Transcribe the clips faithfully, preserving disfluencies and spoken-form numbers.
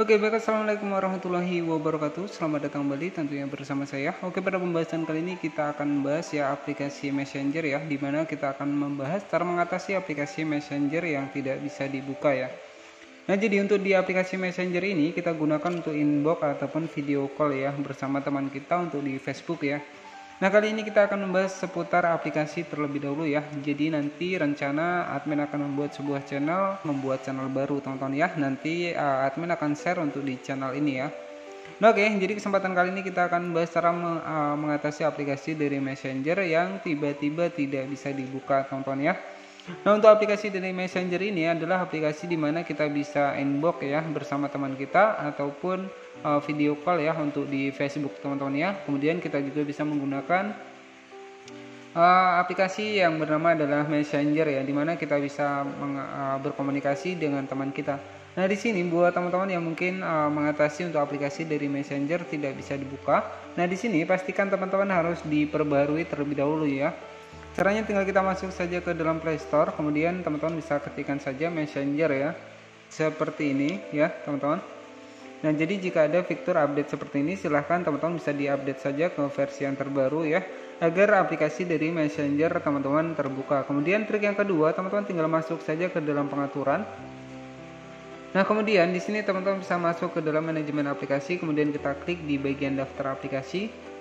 Oke, baik, assalamualaikum warahmatullahi wabarakatuh. Selamat datang kembali tentunya bersama saya. Oke, pada pembahasan kali ini kita akan membahas ya aplikasi Messenger ya, dimana kita akan membahas cara mengatasi aplikasi Messenger yang tidak bisa dibuka ya. Nah, jadi untuk di aplikasi Messenger ini kita gunakan untuk inbox ataupun video call ya bersama teman kita untuk di Facebook ya. Nah, kali ini kita akan membahas seputar aplikasi terlebih dahulu ya. Jadi nanti rencana admin akan membuat sebuah channel, membuat channel baru teman-teman ya. Nanti uh, admin akan share untuk di channel ini ya. Nah, oke, jadi kesempatan kali ini kita akan membahas cara meng, uh, mengatasi aplikasi dari Messenger yang tiba-tiba tidak bisa dibuka teman-teman ya. Nah, untuk aplikasi dari Messenger ini adalah aplikasi di mana kita bisa inbox ya bersama teman kita ataupun uh, video call ya untuk di Facebook teman-teman ya. Kemudian kita juga bisa menggunakan uh, aplikasi yang bernama adalah Messenger ya, di mana kita bisa meng, uh, berkomunikasi dengan teman kita. Nah, di sini buat teman-teman yang mungkin uh, mengatasi untuk aplikasi dari Messenger tidak bisa dibuka. Nah, di sini pastikan teman-teman harus diperbarui terlebih dahulu ya. Caranya tinggal kita masuk saja ke dalam Play Store, kemudian teman-teman bisa ketikkan saja Messenger ya, seperti ini ya teman-teman. Nah, jadi jika ada fitur update seperti ini, silahkan teman-teman bisa diupdate saja ke versi yang terbaru ya, agar aplikasi dari Messenger teman-teman terbuka. Kemudian trik yang kedua, teman-teman tinggal masuk saja ke dalam pengaturan. Nah, kemudian di sini teman-teman bisa masuk ke dalam manajemen aplikasi, kemudian kita klik di bagian daftar aplikasi.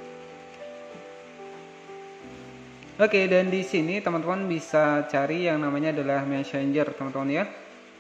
Oke, dan di sini teman-teman bisa cari yang namanya adalah Messenger, teman-teman ya.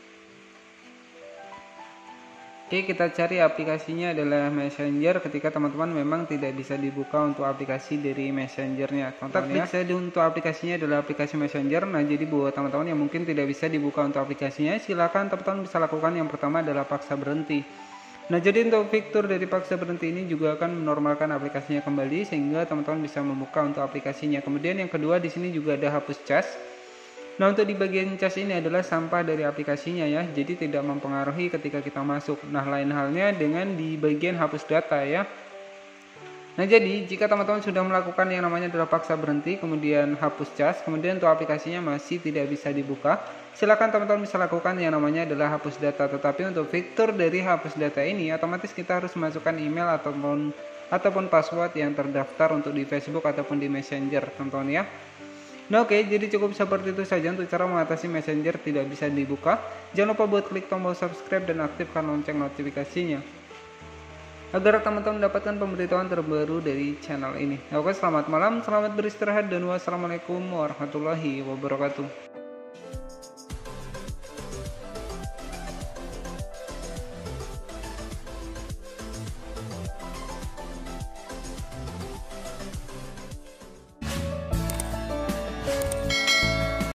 Oke, kita cari aplikasinya adalah Messenger ketika teman-teman memang tidak bisa dibuka untuk aplikasi dari Messengernya. Kita klik saja untuk aplikasinya adalah aplikasi Messenger. Nah, jadi buat teman-teman yang mungkin tidak bisa dibuka untuk aplikasinya, silakan teman-teman bisa lakukan yang pertama adalah paksa berhenti. Nah, jadi untuk fitur dari paksa berhenti ini juga akan menormalkan aplikasinya kembali sehingga teman-teman bisa membuka untuk aplikasinya. Kemudian yang kedua di sini juga ada hapus cas. Nah, untuk di bagian cas ini adalah sampah dari aplikasinya ya. Jadi tidak mempengaruhi ketika kita masuk. Nah, lain halnya dengan di bagian hapus data ya. Nah, jadi jika teman-teman sudah melakukan yang namanya adalah paksa berhenti, kemudian hapus cas, kemudian untuk aplikasinya masih tidak bisa dibuka, silakan teman-teman bisa lakukan yang namanya adalah hapus data. Tetapi untuk fitur dari hapus data ini, otomatis kita harus masukkan email ataupun ataupun password yang terdaftar untuk di Facebook ataupun di Messenger, teman-teman ya. Nah, oke, jadi cukup seperti itu saja untuk cara mengatasi Messenger tidak bisa dibuka. Jangan lupa buat klik tombol subscribe dan aktifkan lonceng notifikasinya agar teman-teman mendapatkan pemberitahuan terbaru dari channel ini. Oke, selamat malam, selamat beristirahat, dan wassalamualaikum warahmatullahi wabarakatuh.